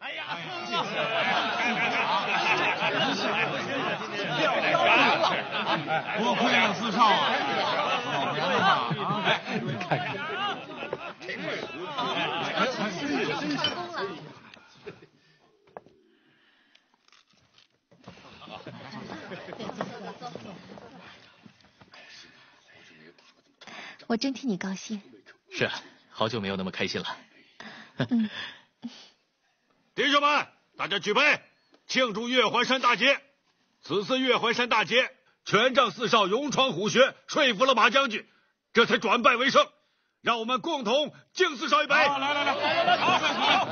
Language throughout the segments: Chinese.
哎呀， 多亏了四少啊，要不然的话啊，看看。 成功了。我真替你高兴。 是啊，好久没有那么开心了。 弟兄们，大家举杯，庆祝月环山大捷！此次月环山大捷，全仗四少勇闯虎穴，说服了马将军，这才转败为胜。让我们共同敬四少一杯！ 来，好，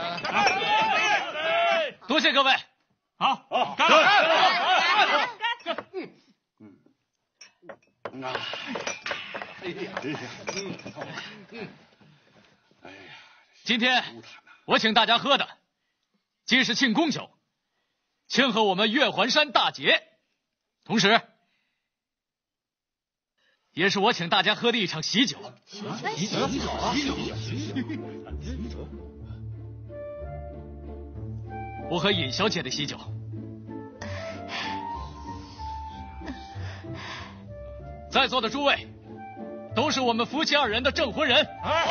多谢各位。 好，干！ 今天我请大家喝的，既是庆功酒，庆贺我们月环山大捷，同时，也是我请大家喝的一场喜酒。喜酒，我和尹小姐的喜酒。在座的诸位，都是我们夫妻二人的证婚人。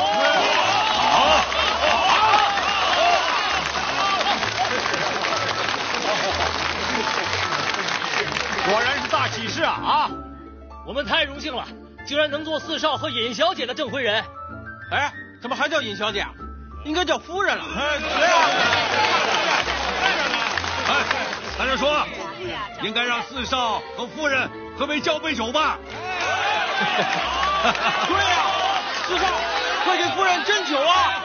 果然是大喜事啊！我们太荣幸了，竟然能做四少和尹小姐的证婚人。 哎，怎么还叫尹小姐？应该叫夫人了。 大家说，应该让四少和夫人喝杯交杯酒吧？ 对呀，四少，快给夫人斟酒啊！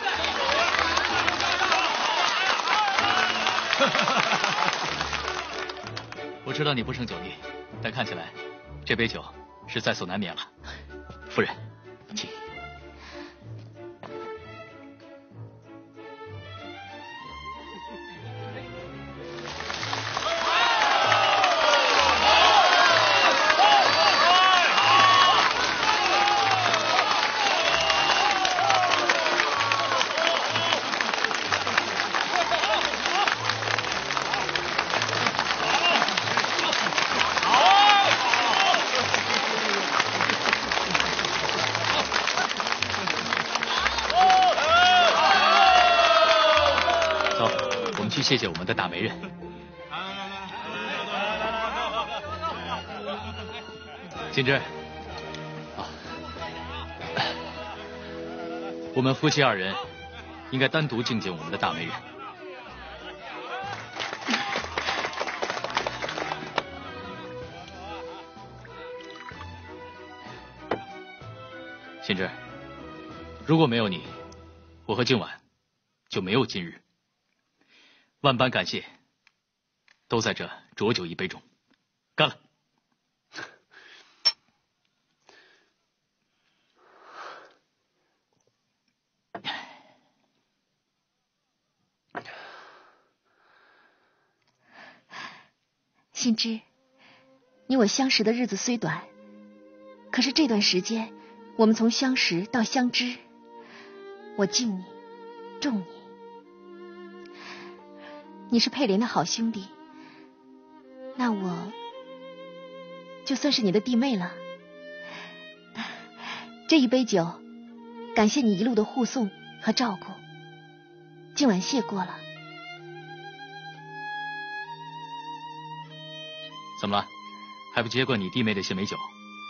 我知道你不胜酒力，但看起来这杯酒是在所难免了。夫人，请。去谢谢我们的大媒人。金枝，我们夫妻二人应该单独敬敬我们的大媒人。金枝，如果没有你，我和静婉就没有今日。万般感谢，都在这浊酒一杯中，干了！ 心之，你我相识的日子虽短，可是这段时间，我们从相识到相知，我敬你，重你。你是佩莲的好兄弟，那我就算是你的弟妹了。这一杯酒，感谢你一路的护送和照顾，今晚谢过了。 怎么了？还不接过你弟妹的些美酒？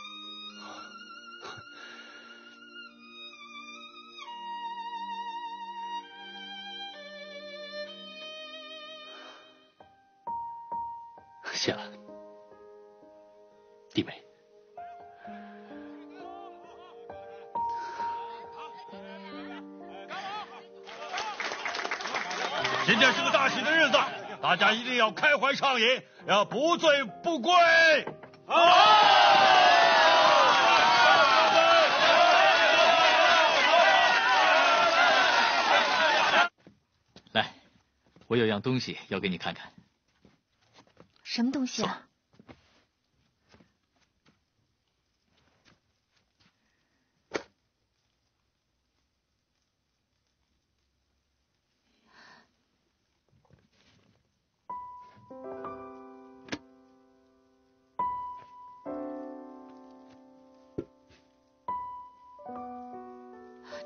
谢了，弟妹。 今天是个大喜的日子，大家一定要开怀畅饮，要不醉不归。 来，我有样东西要给你看看。 什么东西啊？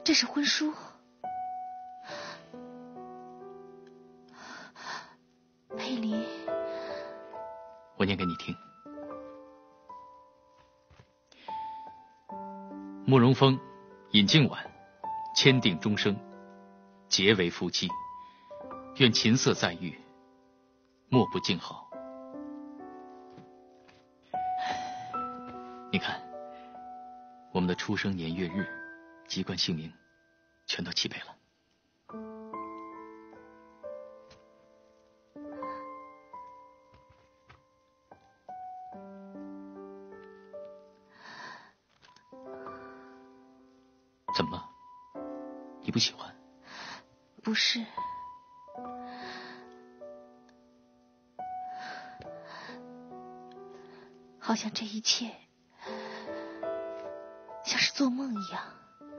这是婚书。佩林， 我念给你听。慕容峰、尹静婉签订终生，结为夫妻，愿琴瑟在御，莫不静好。你看，我们的出生年月日、籍贯姓名，全都齐备了。怎么了？你不喜欢？ 不是，好像这一切像是做梦一样。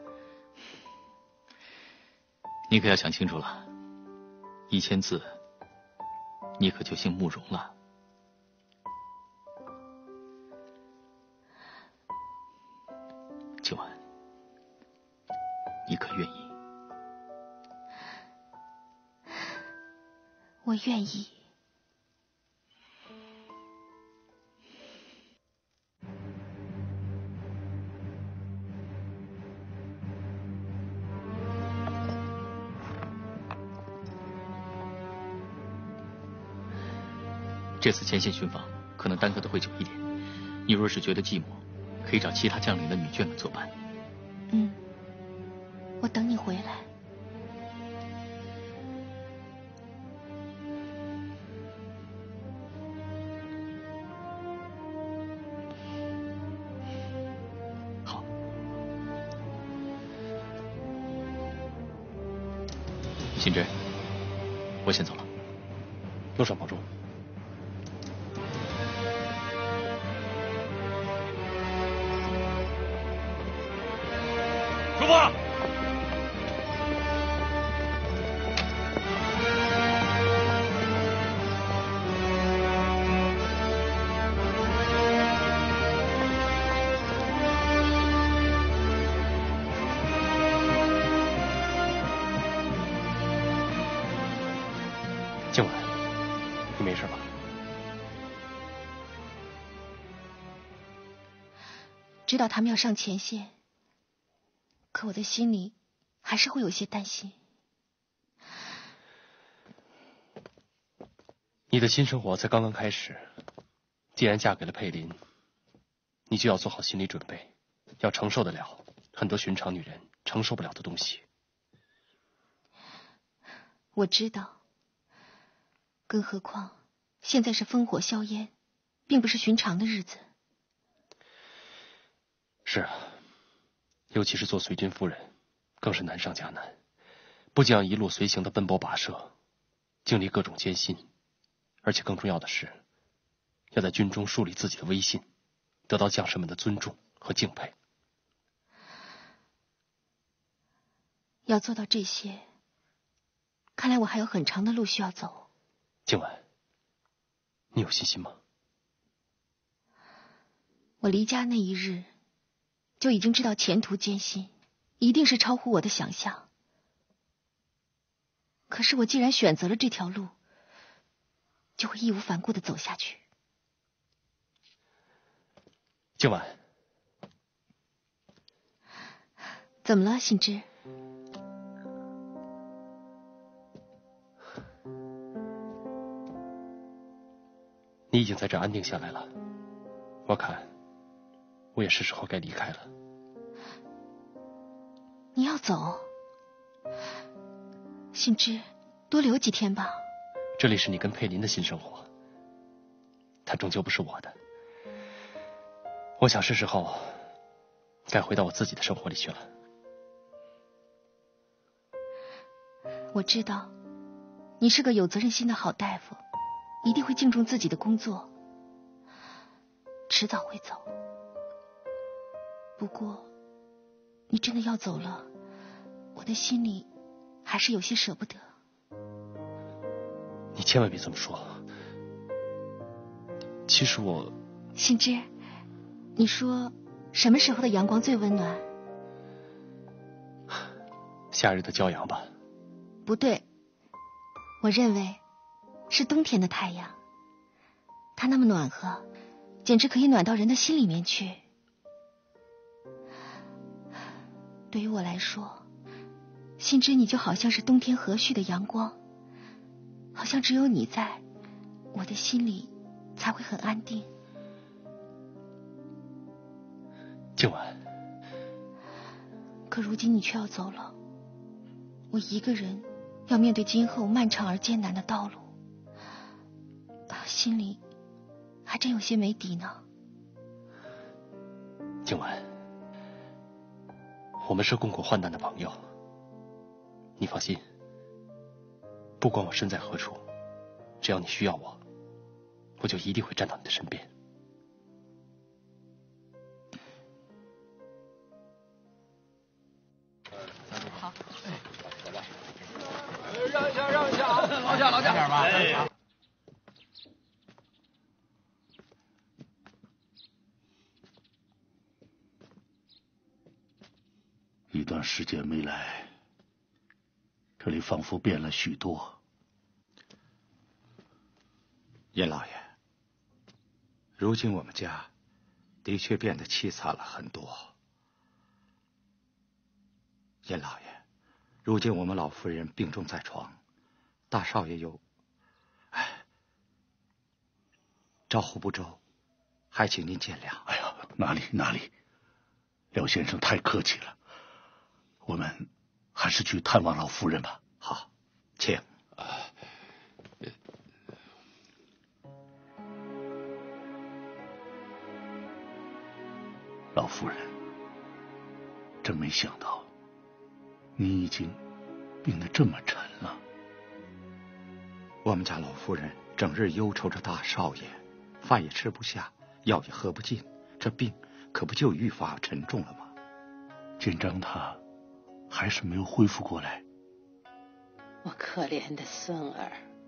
你可要想清楚了，1000字，你可就姓慕容了。今晚，你可愿意？ 我愿意。 这次前线巡防可能耽搁的会久一点，你若是觉得寂寞，可以找其他将领的女眷们作伴。 我等你回来。 好，新之，我先走了， 路上保重。 出发！ 静婉，你没事吧？ 知道他们要上前线，可我的心里还是会有些担心。 你的新生活才刚刚开始，既然嫁给了佩林，你就要做好心理准备，要承受得了很多寻常女人承受不了的东西。 我知道，更何况现在是烽火硝烟，并不是寻常的日子。 是啊，尤其是做随军夫人，更是难上加难，不仅要一路随行的奔波跋涉，经历各种艰辛，而且更重要的是，要在军中树立自己的威信，得到将士们的尊重和敬佩。 要做到这些，看来我还有很长的路需要走。 静婉，你有信心吗？ 我离家那一日，就已经知道前途艰辛，一定是超乎我的想象。可是我既然选择了这条路，就会义无反顾地走下去。 静婉， 怎么了，信之？ 你已经在这安定下来了，我看我也是时候该离开了。 你要走？信之，多留几天吧。 这里是你跟佩林的新生活，它终究不是我的。我想是时候该回到我自己的生活里去了。 我知道你是个有责任心的好大夫，一定会敬重自己的工作，迟早会走。不过你真的要走了，我的心里还是有些舍不得。 你千万别这么说，其实我…… 信之，你说什么时候的阳光最温暖？ 夏日的骄阳吧？ 不对，我认为是冬天的太阳，它那么暖和，简直可以暖到人的心里面去。对于我来说，信之你就好像是冬天和煦的阳光，好像只有你在，我的心里才会很安定。 静婉， 可如今你却要走了，我一个人要面对今后漫长而艰难的道路，心里还真有些没底呢。 静婉，我们是共过患难的朋友，你放心，不管我身在何处，只要你需要我，我就一定会站到你的身边。 好，让一下，让一下，劳驾，劳驾点吧。 一段时间没来，这里仿佛变了许多。 殷老爷，如今我们家的确变得凄惨了很多。殷老爷，如今我们老夫人病重在床，大少爷又招呼不周，还请您见谅。 哎呀，哪里，廖先生太客气了，我们还是去探望老夫人吧。 好，请。 老夫人，真没想到你已经病得这么沉了。 我们家老夫人整日忧愁着大少爷，饭也吃不下，药也喝不进，这病可不就愈发沉重了吗？ 建章他还是没有恢复过来。 我可怜的孙儿。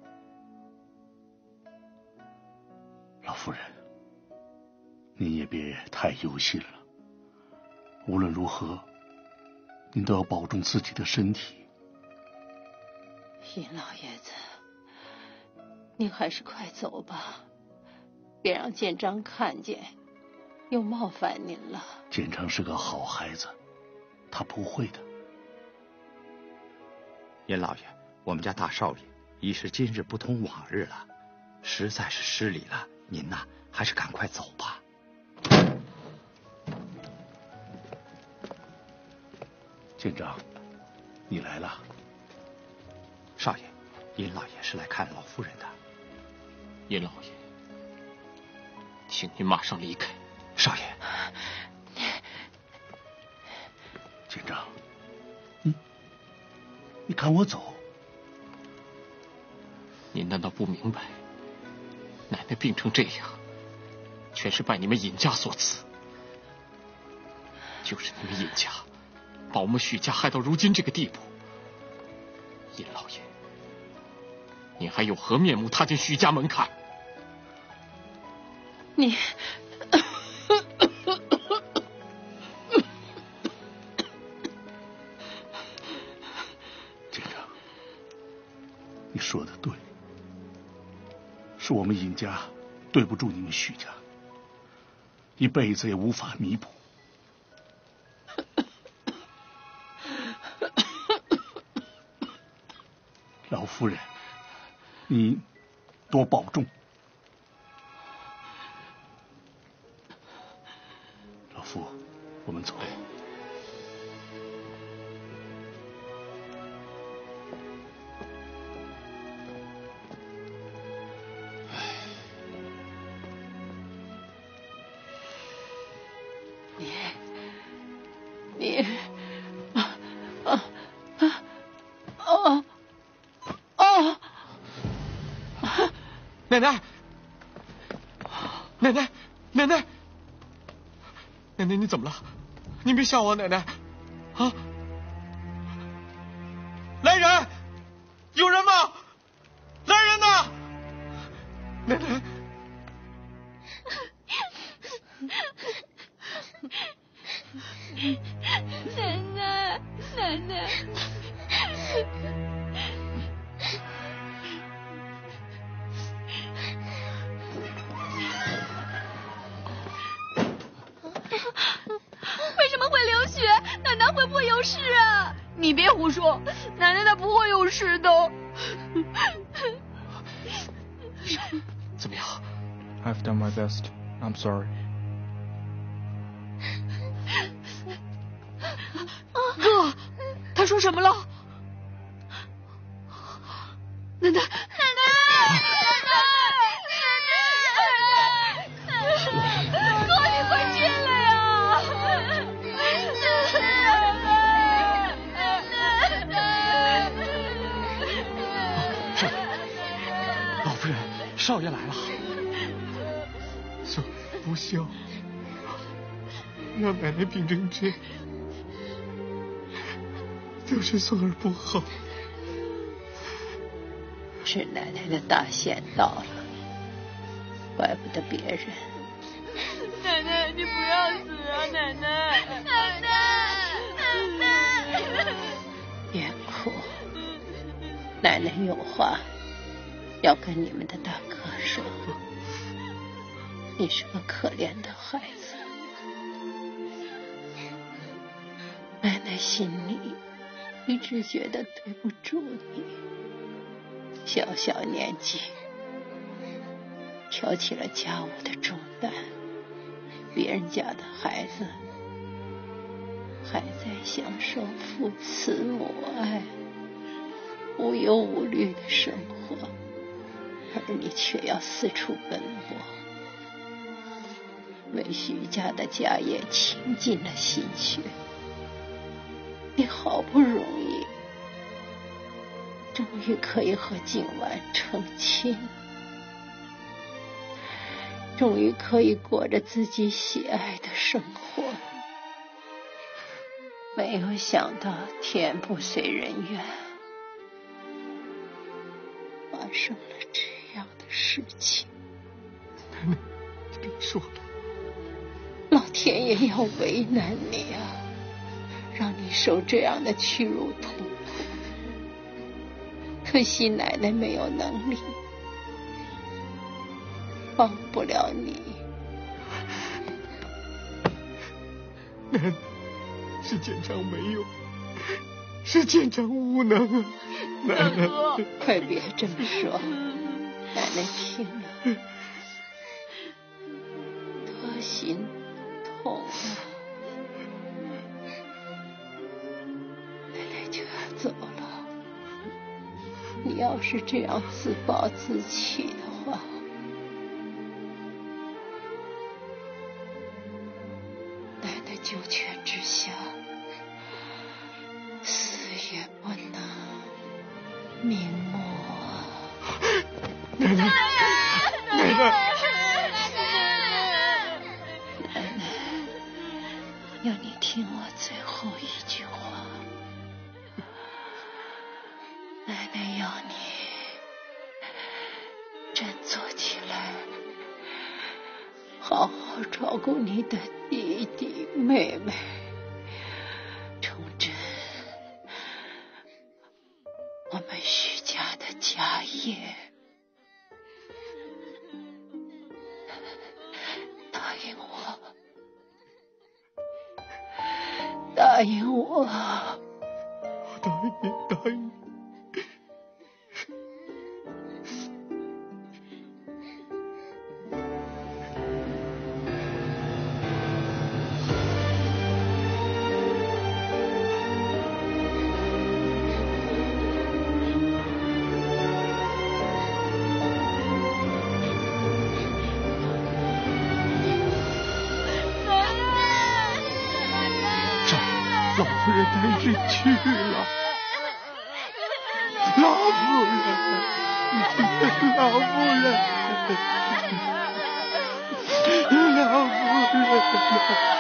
老夫人，您也别太忧心了，无论如何您都要保重自己的身体。 殷老爷子，您还是快走吧，别让建章看见，又冒犯您了。 建章是个好孩子，他不会的。 殷老爷，我们家大少爷已是今日不同往日了，实在是失礼了。您呐，还是赶快走吧。 建章，你来了。 少爷，殷老爷是来看老夫人的。 殷老爷，请您马上离开。 少爷， 建章，你看我走。 您难道不明白，奶奶病成这样，全是拜你们尹家所赐。就是你们尹家把我们许家害到如今这个地步，殷老爷，您还有何面目踏进许家门槛？ 你建章，你说的对，是我们尹家对不住你们许家，一辈子也无法弥补。老夫人，你多保重。老夫，我们走。 奶奶，奶奶，奶奶，奶奶，你怎么了？你别吓我，奶奶！啊！来人！有人吗？来人呐！奶奶！ 奶奶，奶奶。 为什么会流血？奶奶会不会有事啊？你别胡说，奶奶她不会有事的。 怎么样 I've done my best. I'm sorry. 哥，他说什么了？奶奶，哥，你快进来呀！ 老夫人，少爷来了。 宋儿不孝，让奶奶病成这样，都是宋儿不好。 是奶奶的大限到了，怪不得别人。 奶奶，你不要死啊！奶奶，奶奶， 别哭，奶奶有话要跟你们的大哥说。你是个可怜的孩子，奶奶心里一直觉得对不住你。小小年纪挑起了家务的重担，别人家的孩子还在享受父慈母爱、无忧无虑的生活，而你却要四处奔波，为徐家的家业倾尽了心血。你好不容易终于可以和静婉成亲，终于可以过着自己喜爱的生活，没有想到天不遂人愿，发生了这样的事情。 奶奶，你别说了， 老天爷要为难你啊，让你受这样的屈辱痛苦。可惜奶奶没有能力，帮不了你。 奶奶，是建章没有，是建章无能啊！奶奶， 快别这么说，奶奶听了多心痛啊！奶奶就要走了。你要是这样自暴自弃的话，奶奶九泉之下，死也不能瞑目啊！ 奶奶，奶奶， 奶奶，要你听我最后一句话。奶奶要你振作起来，好好照顾你的弟弟妹妹，重振我们徐家的家业。答应我，答应我。 我答应你，答应你。老夫人带人去了，老夫人，老夫人，老夫人。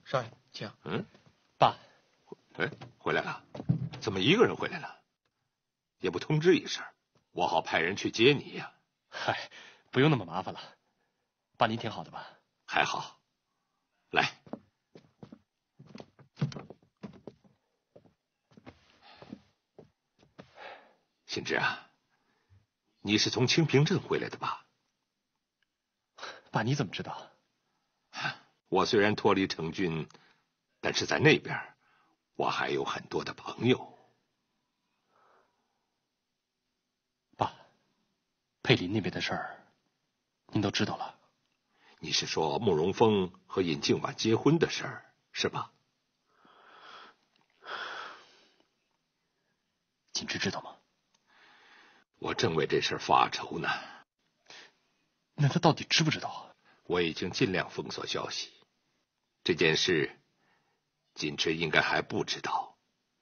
少爷，请。 爸， 回来了？怎么一个人回来了？也不通知一声，我好派人去接你呀。 嗨，不用那么麻烦了。爸，您挺好的吧？ 还好。来，新之啊，你是从清平镇回来的吧？ 爸，你怎么知道？ 我虽然脱离成军，但是在那边，我还有很多的朋友。 爸，佩林那边的事儿，您都知道了。 你是说慕容峰和尹静婉结婚的事儿，是吧？ 锦之知道吗？ 我正为这事儿发愁呢。 那他到底知不知道啊？ 我已经尽量封锁消息，这件事锦之应该还不知道。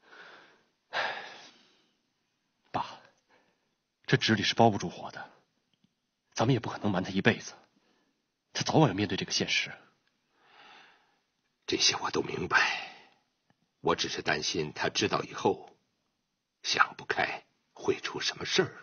爸，这纸里是包不住火的，咱们也不可能瞒他一辈子，他早晚要面对这个现实。 这些我都明白，我只是担心他知道以后想不开，会出什么事儿。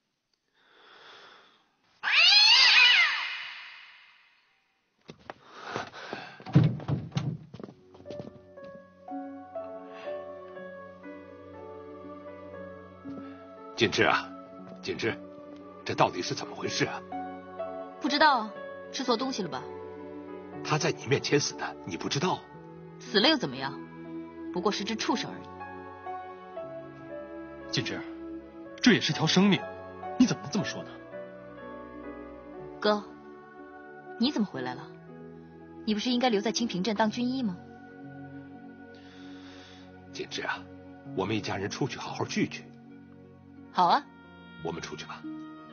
锦之啊，锦之，这到底是怎么回事啊？ 不知道，吃错东西了吧？ 他在你面前死的，你不知道？ 死了又怎么样？不过是只畜生而已。 锦之，这也是条生命，你怎么能这么说呢？ 哥，你怎么回来了？你不是应该留在清平镇当军医吗？ 锦之啊，我们一家人出去好好聚聚。 好啊， 我们出去吧。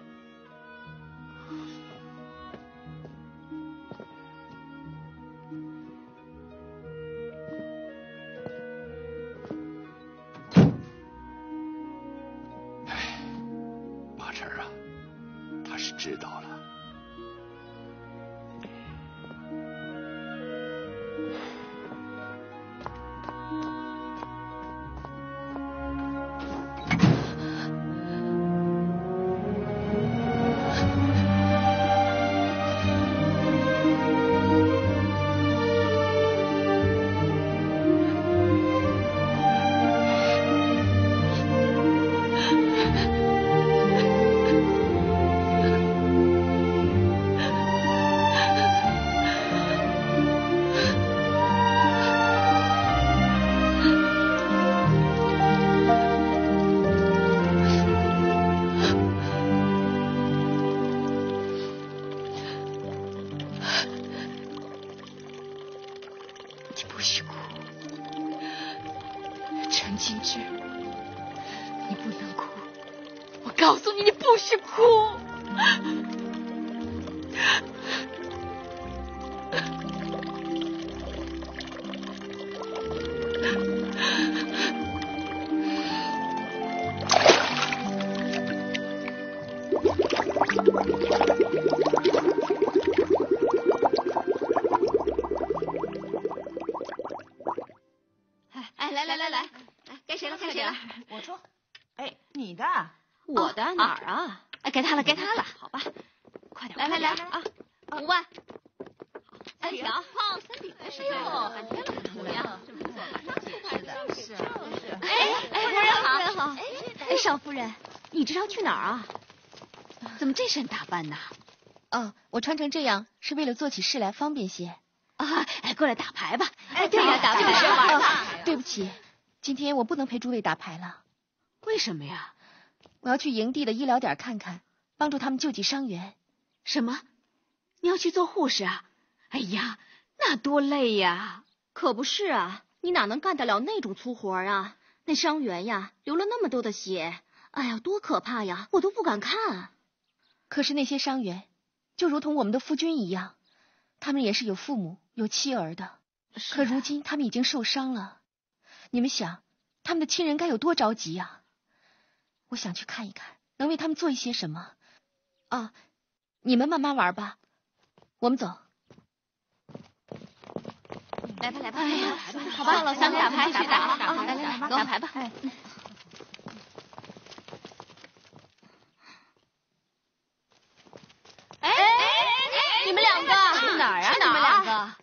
八成啊，他是知道了。 陈金枝，你不能哭，我告诉你，你不许哭。 来，该谁了？该谁了？ 我出。哎，你的？ 我的哪儿啊？ 哎，该他了，该他了。 好吧，快点， 来啊！5万。 3条，胖3饼。哎呦，怎么样？是的，是。 夫人好。哎，少夫人，你这是要去哪儿啊？ 怎么这身打扮呢？ 哦，我穿成这样是为了做起事来方便些。 啊，过来打牌吧。 哎，对呀，打牌玩吧。对不起，今天我不能陪诸位打牌了。 为什么呀？ 我要去营地的医疗点看看，帮助他们救济伤员。 什么？你要去做护士啊？哎呀，那多累呀！ 可不是啊，你哪能干得了那种粗活啊？那伤员呀，流了那么多的血，哎呀，多可怕呀！我都不敢看。 可是那些伤员，就如同我们的夫君一样，他们也是有父母、有妻儿的。可如今他们已经受伤了，你们想，他们的亲人该有多着急呀！我想去看一看，能为他们做一些什么。啊，你们慢慢玩吧，我们走。 来吧来吧，好吧，老三打牌去打啊！来来来，打牌吧。哎，你们两个去哪儿啊？ 去哪儿？你们两个，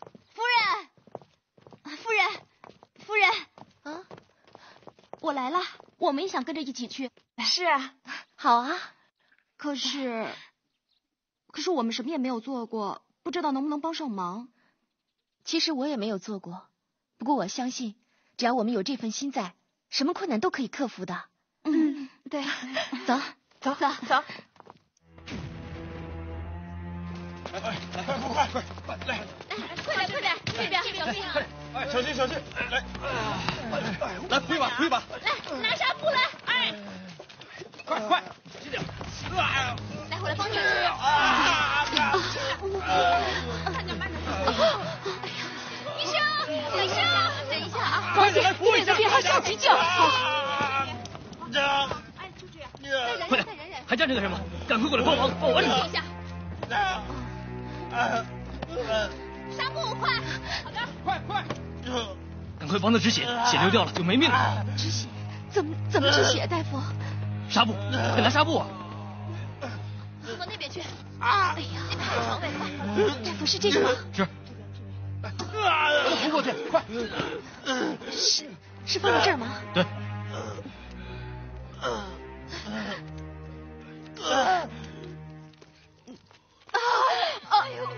夫人，啊，我来了，我们也想跟着一起去。 是啊，好啊。 可是我们什么也没有做过，不知道能不能帮上忙。 其实我也没有做过，不过我相信，只要我们有这份心在，什么困难都可以克服的。 对， 走。 来，快点，这边小心啊！ 哎，小心！来，来挥吧！ 来，拿纱布来！哎， 快，轻点！ 来，我来帮你。慢点！医生，等一下啊！ 王姐，你给个电话叫急救。 哎，就这样。 快点，还站着干什么？赶快过来帮忙，帮我完成。 一下。纱布，快，好的， 快！ 赶快帮他止血，血流掉了就没命了。 止血？怎么止血，大夫？ 纱布，快拿纱布啊！ 送到那边去。哎呀，那边还有床位，快！ 大夫是这个吗？ 是。 扶过去，快！ 是放到这儿吗？ 对。 哎呦！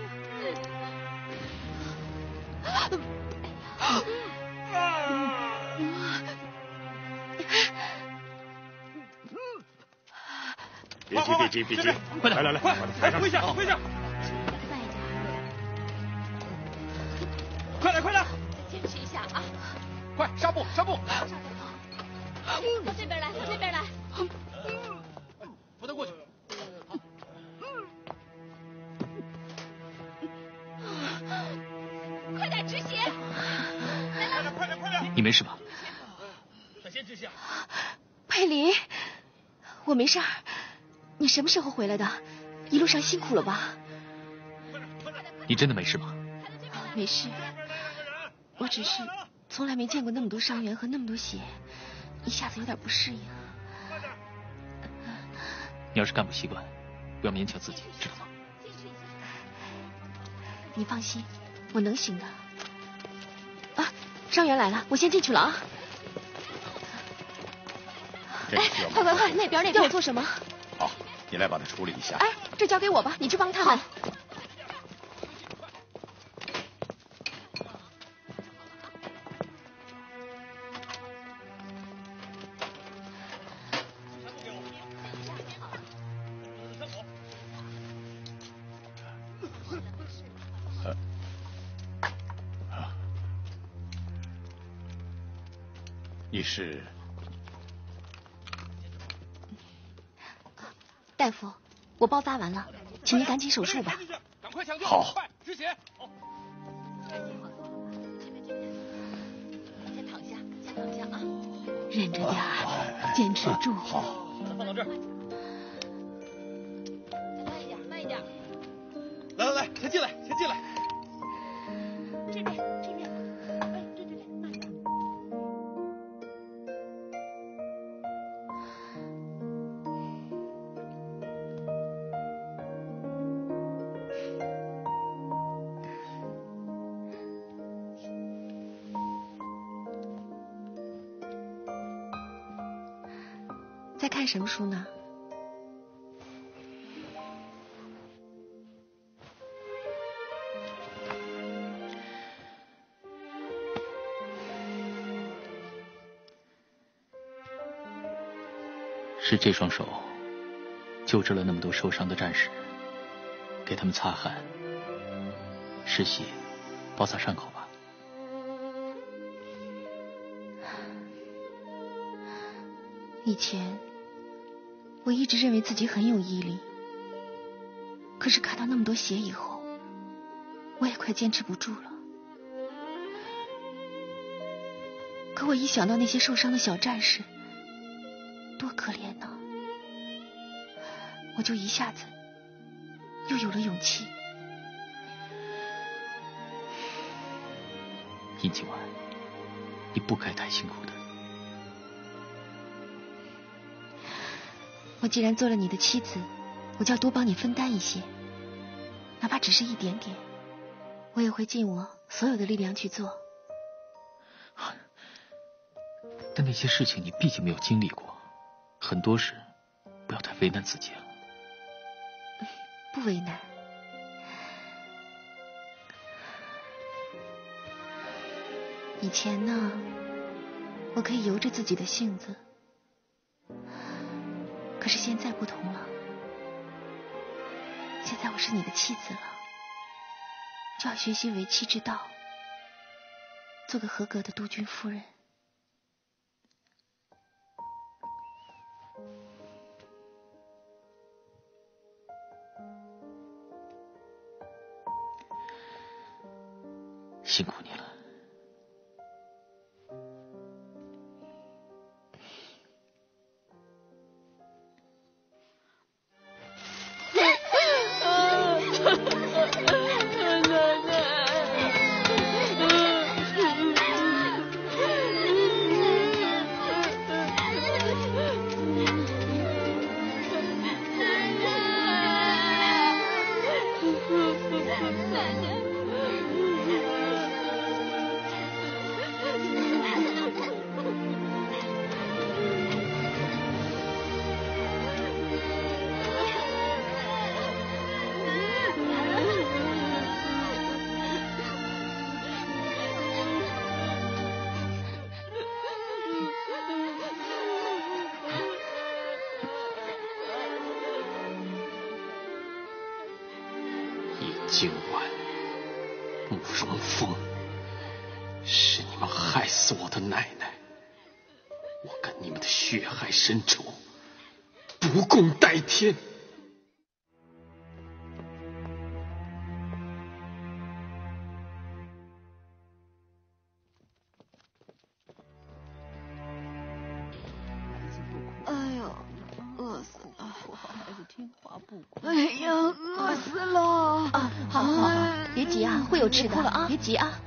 别急，快点，来， 挥下！快点！ 坚持一下啊！ 快，纱布！ 到这边来， 扶他过去。 快点止血！ 快点！ 你没事吧？ 先止血。 佩林，我没事儿。你什么时候回来的？一路上辛苦了吧？ 你真的没事吗？ 没事，我只是从来没见过那么多伤员和那么多血，一下子有点不适应。 你要是干不习惯，不要勉强自己，知道吗？ 你放心，我能行的。啊，伤员来了，我先进去了啊！ 哎， 快，那边要我做什么？ 好，你来把它处理一下。 哎，这交给我吧，你去帮他们。 你是？ 大夫，我包扎完了，请您赶紧手术吧。 赶快抢救！ 好， 止血。 先躺下啊！ 忍着点儿，坚持住。 好， 放到这儿。 再慢一点。 来，先进来。 这边。哎，对，慢点。 在看什么书呢？ 是这双手救治了那么多受伤的战士，给他们擦汗、止血、包扎伤口吧。 以前我一直认为自己很有毅力，可是看到那么多血以后，我也快坚持不住了。可我一想到那些受伤的小战士，多可怜呢，我就一下子又有了勇气。 殷景婉，你不该太辛苦的。 我既然做了你的妻子，我就要多帮你分担一些，哪怕只是一点点，我也会尽我所有的力量去做。 但那些事情你毕竟没有经历过，很多事不要太为难自己了。 不为难。以前呢，我可以由着自己的性子，可是现在不同了。现在我是你的妻子了，就要学习为妻之道，做个合格的督军夫人。 辛苦你了。今晚慕容峰，是你们害死我的奶奶，我跟你们的血海深仇不共戴天。 哎呦，饿死了！孩子听话不乖。哎呀，饿死了！ 啊，好，别急啊，会有吃的啊，别急啊，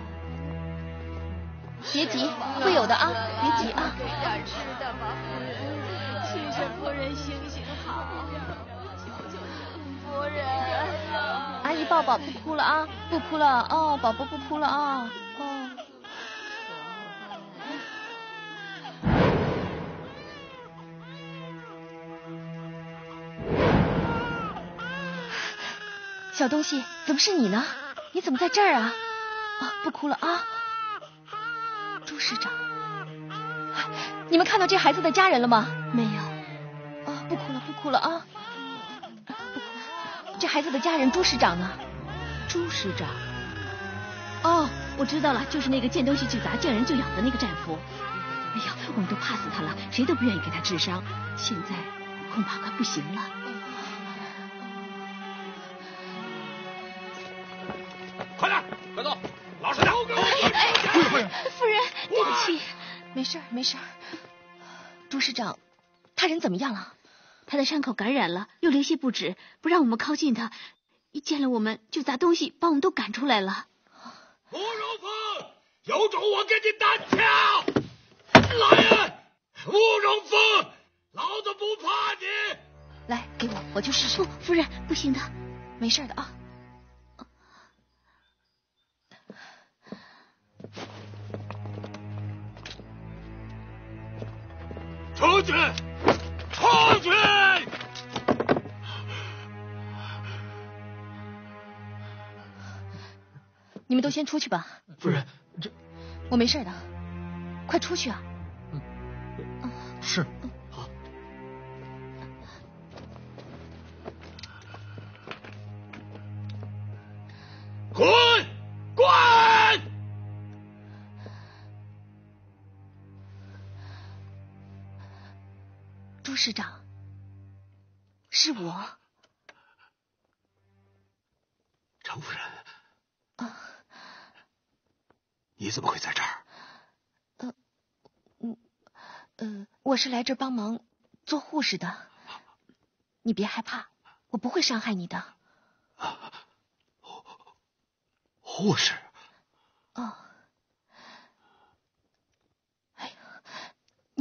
别急，会有的啊，别急啊。 给点吃的吧，夫人，请神夫人行行好，求求神夫人。 阿姨抱抱，不哭了啊，不哭了哦，宝宝不哭了啊，哦。小东西，怎么是你呢？你怎么在这儿啊？啊，不哭了啊！朱师长，你们看到这孩子的家人了吗？ 没有。 啊，不哭了，不哭了啊！不哭。这孩子的家人朱师长呢？ 朱师长？哦，我知道了，就是那个见东西就砸、见人就咬的那个战俘。哎呀，我们都怕死他了，谁都不愿意给他治伤，现在恐怕快不行了。 快点，快走，老实点！ 夫人，对不起，没事没事。朱师长，他人怎么样了？ 他的伤口感染了，又流血不止，不让我们靠近他，一见了我们就砸东西，把我们都赶出来了。 慕容峰，有种我给你单挑！来人，慕容峰，老子不怕你！ 来，给我去试试。 不，夫人，不行的， 没事的啊。 出去！出去！ 你们都先出去吧。 夫人，这我没事的，快出去啊！ 是。好。 滚！滚！ 朱师长，是我。 程夫人。你怎么会在这儿？ 我是来这儿帮忙做护士的。你别害怕，我不会伤害你的。 护士？ 哦，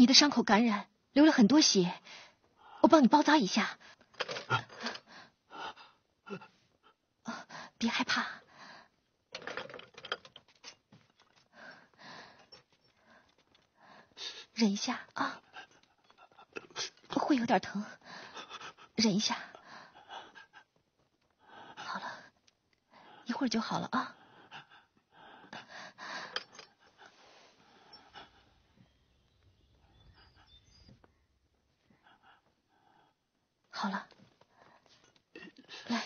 的伤口感染，流了很多血，我帮你包扎一下。别害怕。忍一下啊，会有点疼，忍一下。好了，一会儿就好了啊。好了，来。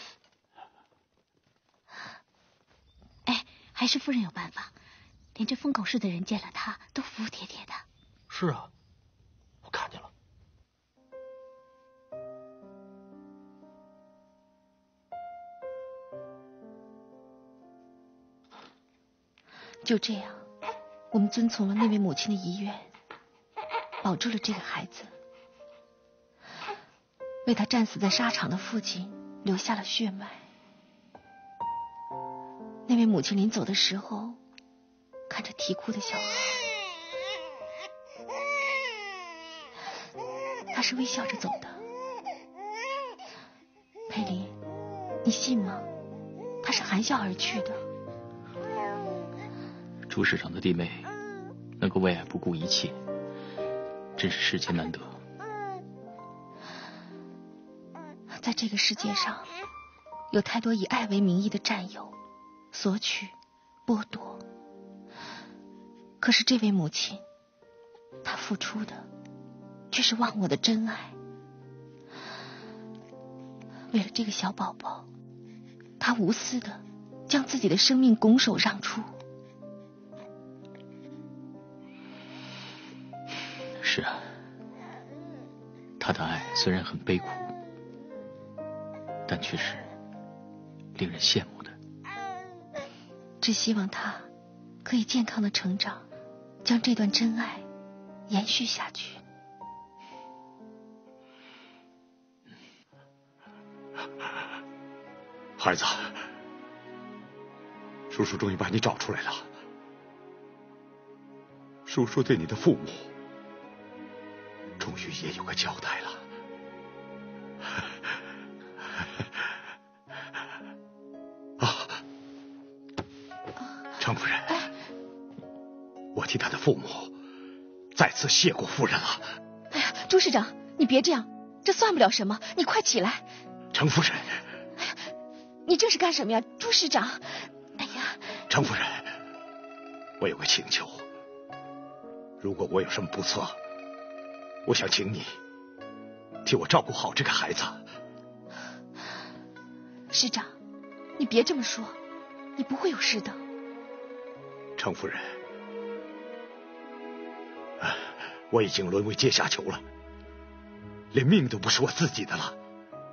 哎，还是夫人有办法，连这疯狗似的人见了他都服服帖帖的。 是啊，我看见了。 就这样，我们遵从了那位母亲的遗愿，保住了这个孩子，为他战死在沙场的父亲留下了血脉。那位母亲临走的时候，看着啼哭的小孩，她是微笑着走的。佩林，你信吗？她是含笑而去的。 朱市长的弟妹能够为爱不顾一切，真是世间难得。 在这个世界上，有太多以爱为名义的占有、索取、剥夺。可是这位母亲，她付出的却是忘我的真爱。为了这个小宝宝，她无私的将自己的生命拱手让出。 是啊，他的爱虽然很悲苦，但却是令人羡慕的。 只希望他可以健康的成长，将这段真爱延续下去。 孩子，叔叔终于把你找出来了。叔叔对你的父母终于也有个交代了。程夫人，我替他的父母再次谢过夫人了。 哎呀，朱市长，你别这样，这算不了什么，你快起来。 程夫人， 哎呀，你这是干什么呀，朱市长？哎呀， 程夫人，我有个请求，如果我有什么不测，我想请你替我照顾好这个孩子。 市长，你别这么说，你不会有事的。 程夫人，我已经沦为阶下囚了，连命都不是我自己的了。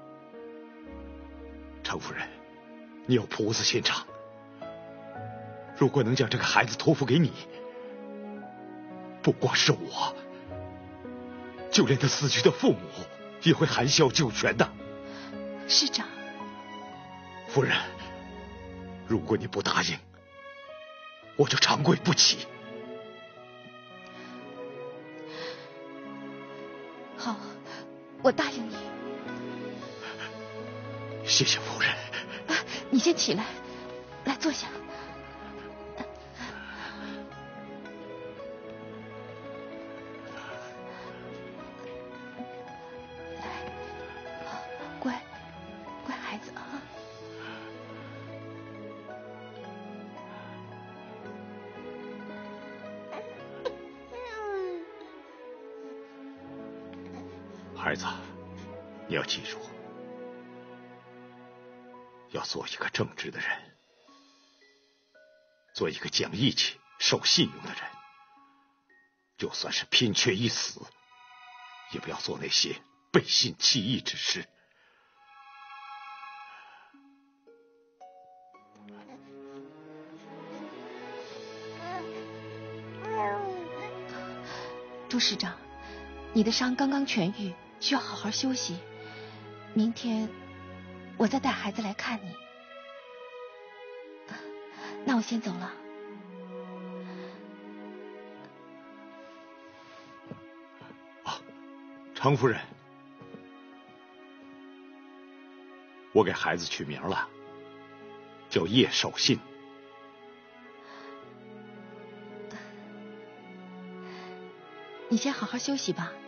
程夫人，你有菩萨心肠，如果能将这个孩子托付给你，不光是我，就连他死去的父母也会含笑九泉的。 市长， 夫人，如果你不答应，我就长跪不起。 好，我答应你。 谢谢夫人。 你先起来，来坐下。来，乖，乖孩子啊。 孩子，你要记住，要做一个正直的人，做一个讲义气、守信用的人。就算是拼缺一死，也不要做那些背信弃义之事。 朱市长，你的伤刚刚痊愈，需要好好休息。明天我再带孩子来看你。那我先走了。 程夫人，我给孩子取名了，叫叶守信。 你先好好休息吧。